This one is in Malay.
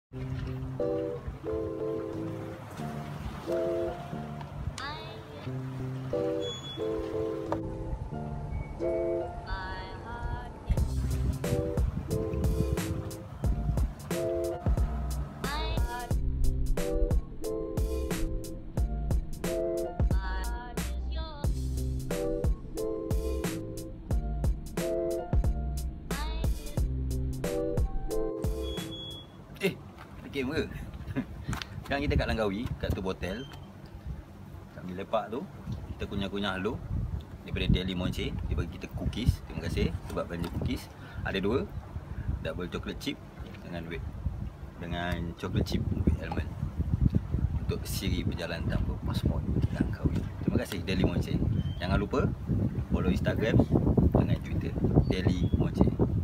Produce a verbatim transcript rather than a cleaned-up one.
Eh, kamera. Sekarang kita kat Langkawi, kat tu hotel. Sambil lepak tu, kita kunyah-kunyah dulu. Daripada Daily Monche, dia bagi kita cookies. Terima kasih sebab belanja cookies. Ada dua, double chocolate chip dengan with dengan chocolate chip with almond. Untuk siri perjalanan tanpa pasport Langkawi. Terima kasih Daily Monche. Jangan lupa follow Instagram dengan Twitter Daily Monche.